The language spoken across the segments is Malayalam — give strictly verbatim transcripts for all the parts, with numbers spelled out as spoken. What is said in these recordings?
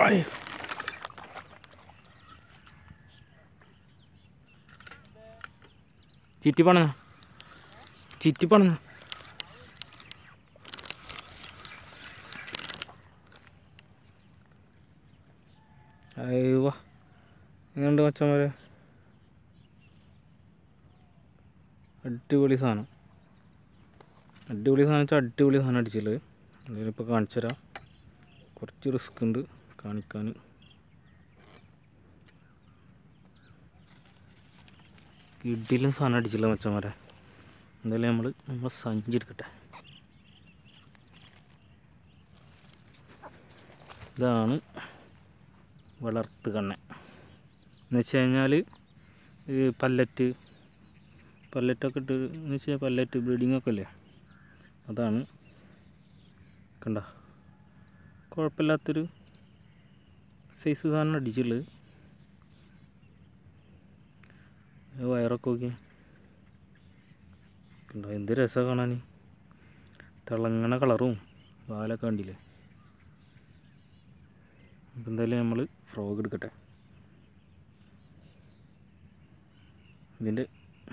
ചിറ്റി പണ ചിറ്റി പണ അയ്യോ എങ്ങനെയുണ്ട് മച്ചന്മാരെ? അടിപൊളി സാധനം, അടിപൊളി സാധനം വെച്ചാൽ അടിപൊളി സാധനം അടിച്ചുള്ളത്. അതിനിപ്പോൾ കാണിച്ചു തരാം. കുറച്ച് റിസ്ക് ഉണ്ട് കാണിക്കാൻ. കിടിലും സാധനം അടിച്ചില്ല മച്ചന്മാരെ. എന്തായാലും നമ്മൾ നമ്മൾ സഞ്ചി എടുക്കട്ടെ. ഇതാണ് വളർത്ത് കണ്ണൻ എന്ന് വെച്ച് കഴിഞ്ഞാൽ പല്ലറ്റ് പല്ലറ്റൊക്കെ ഇട്ട് എന്ന് വെച്ച് കഴിഞ്ഞാൽ പല്ലറ്റ് ബ്രീഡിങ്ങൊക്കെ അല്ലേ, അതാണ്. കണ്ട കുഴപ്പമില്ലാത്തൊരു സൈസ് സാധനം അടിച്ചുള്ളത്. വയറൊക്കെ നോക്കി കണ്ടോ, എന്ത് രസമാണ് കാണാൻ. തിളങ്ങണ കളറും വാലൊക്കെ കണ്ടില്ലേ. അപ്പം എന്തായാലും നമ്മൾ ഫ്രോഗ് എടുക്കട്ടെ. ഇതിൻ്റെ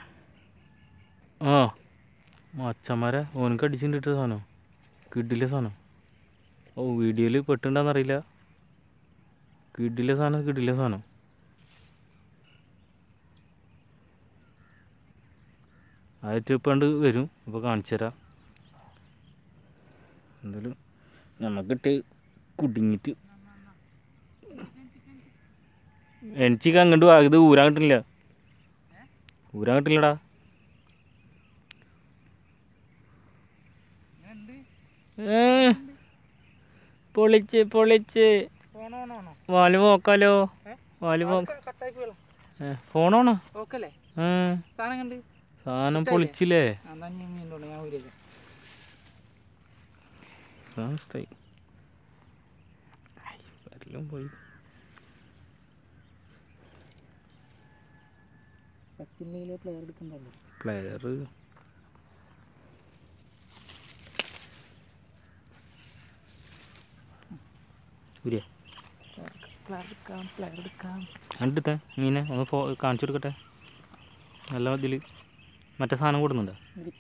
ആ മച്ചന്മാരെ ഓനക്ക് അടിച്ചിട്ട് സാധനം കിഡിലെ സാധനം. ഓ വീഡിയോയിൽ പെട്ടുണ്ടെന്നറിയില്ല. കിഡിലെ സാധനം കിഡിലെ സാധനം. ആയിട്ട് ഇപ്പം കണ്ട് വരും. അപ്പോൾ കാണിച്ചു തരാം. എന്തായാലും നമുക്കിട്ട് കുടുങ്ങിയിട്ട് എനിക്ക് അങ്ങോട്ട് ഇത് ഊരാൻ കിട്ടില്ല, ഊരാൻ കിട്ടില്ലടാ. പൊളിച്ച് പൊളിച്ച് വാല് നോക്കാലോ, വാല് ഫോണോണോ? സാധനം പൊളിച്ചില്ലേ? പോയി പ്ലെയർ കണ്ടിട്ടേ മീനെ ഒന്ന് ഫോ കാണിച്ചു കൊടുക്കട്ടെ. നല്ല ഇതിൽ മറ്റേ സാധനം കൊടുക്കുന്നുണ്ടോ?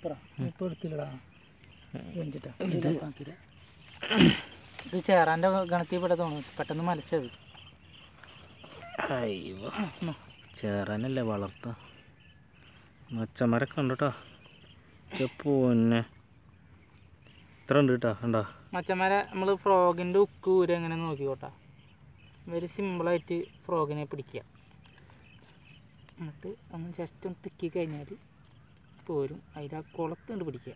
ഇത് ചേറാൻ്റെ ഗണത്തിൽ പെട്ടതാണ്, പെട്ടെന്ന് മലച്ചത്. അയ്യോ ചേറാനല്ലേ വളർത്ത. മച്ചന്മാരൊക്കെ ഉണ്ട് കേട്ടോ. ചെപ്പോന്നെ ഇത്ര ഉണ്ട് കേട്ടോ. കണ്ടോ മച്ചന്മാരെ, നമ്മൾ ഫ്രോഗിൻ്റെ ഉക്ക് ഊര എങ്ങനെ നോക്കിക്കോട്ടാ. വെരി സിമ്പിളായിട്ട് ഫ്രോഗിനെ പിടിക്കുക. എന്നിട്ട് ഒന്ന് ജസ്റ്റ് ഒന്ന് തിക്കി കഴിഞ്ഞാൽ പോരും. അതിൽ ആ കുളത്ത് കൊണ്ട് പിടിക്കുക.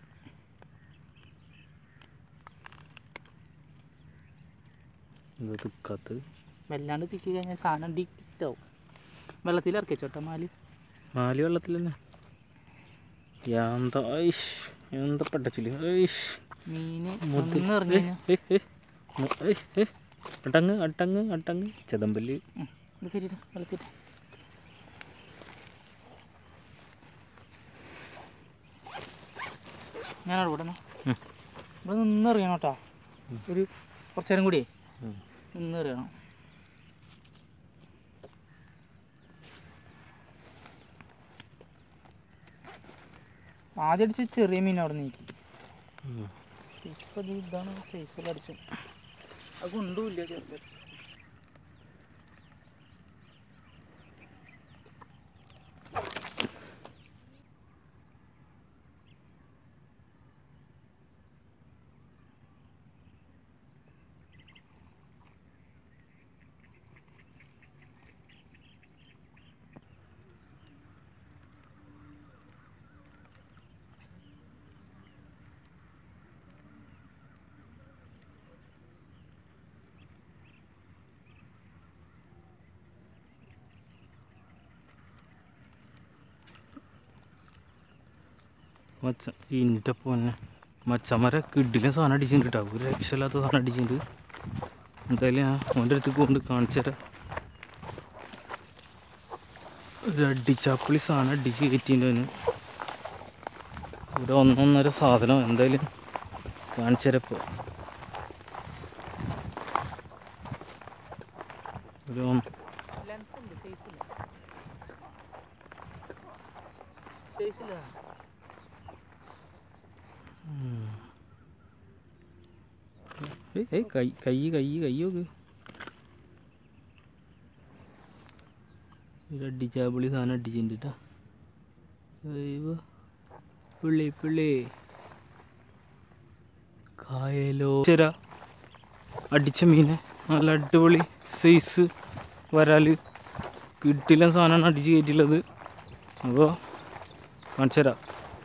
തിക്കാത്ത് വല്ലാണ്ട് തിക്കി കഴിഞ്ഞാൽ സാധനം ഡിറ്റാവും. വെള്ളത്തിൽ ഇറക്കി വെച്ചോട്ടെ. മാലി മാലി വെള്ളത്തിൽ തന്നെ. എന്താ എന്താ പട്ടച്ചില് മീന് അട്ടങ്ങ് അട്ടങ്ങ് അട്ടങ്ങ് ചെതമ്പല്. ഇത് കഴിച്ചിട്ട് വെള്ളത്തിട്ട് ഞാനവിടെ വിടണോ? ഇവിടെ നിന്നെറിയണം കേട്ടോ. ഒരു കുറച്ചു നേരം കൂടിയേ നിന്നെറിയണം. ആദ്യം അടിച്ച് ചെറിയ മീൻ അവിടെ നീക്കി. ഇപ്പം ഇതാണ് സൈസിൽ അടിച്ചു. അത് കൊണ്ടുമില്ല ചെറുത്. മച്ച ഇതിൻ്റെ പൊന്നെ മച്ചന്മാരെ കിഡിലെ സാധനം അടിച്ചിട്ടുണ്ട് കേട്ടോ. ഒരു രക്ഷയില്ലാത്ത സാധനം അടിച്ചിട്ടുണ്ട്. എന്തായാലും ഞാൻ അവൻ്റെ അടുത്ത് കൊണ്ട് കാണിച്ചു തരാം. ഒരു അടിച്ചാപ്പിളി സാധനം അടിച്ച് കയറ്റിൻ്റെ ഒരു ഒന്നൊന്നര സാധനം. എന്തായാലും കാണിച്ചു തരാം. ഇപ്പോൾ ഒരു ലെങ്ത് ഉണ്ട്, സൈസ് ഇല്ല. സൈസ് ഇല്ല. ഏയ് കൈ കൈ കൈ കൈ നോക്ക്. അടിച്ചാപ്പൊളി സാധനം അടിച്ചിട്ടുണ്ട് കേട്ടോ. അയ്യോ പുള്ളി പുള്ളി കായലോ ശരാ അടിച്ച മീനെ നല്ല അടിപൊളി സൈസ് വരാല് കിട്ടില്ല സാധനമാണ് അടിച്ച് കയറ്റിയുള്ളത്. അപ്പോൾ കാണിച്ചു തരാം.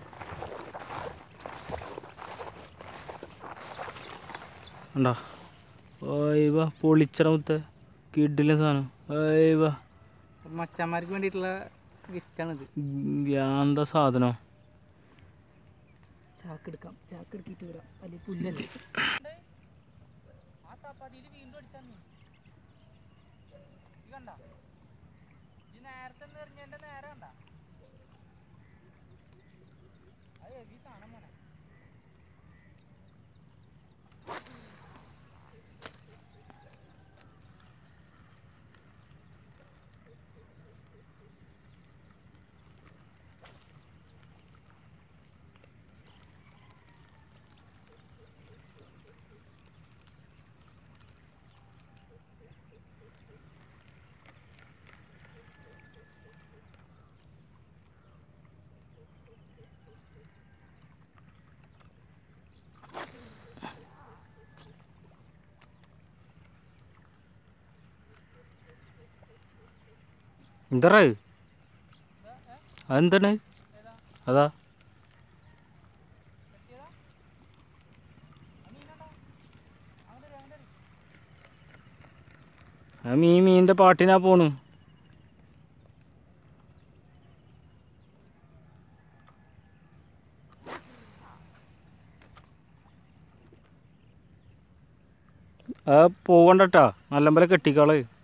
കണ്ടോ ഓയ്വാ പൊളിച്ചട മുത്ത കിട്ടില്ല സാധനം. ഓയ്വാ മച്ചന്മാർക്ക് വേണ്ടിയിട്ടുള്ള ഗിഫ്റ്റാണിത്. എന്താ സാധനം. ചാക്കെടുക്കാം, ചാക്കെടുക്കിട്ട് വരാം. അല്ലെങ്കിൽ പുല്ലല്ലേ ആ തപ്പാതിയിൽ വീണ്ടും അടിച്ചാൽ നീ കണ്ട ഈ നേരത്തെ എറിഞ്ഞതിൻ്റെ നേരെ കണ്ട അത് ഹെവി സാധനം വേണം. എന്താ അതെന്താണ് അതാ ആ മീൻ മീനിൻ്റെ പാട്ടിനാ പോണു. ആ പോവണ്ടട്ടാ നല്ലപോലെ കെട്ടിക്കാള്.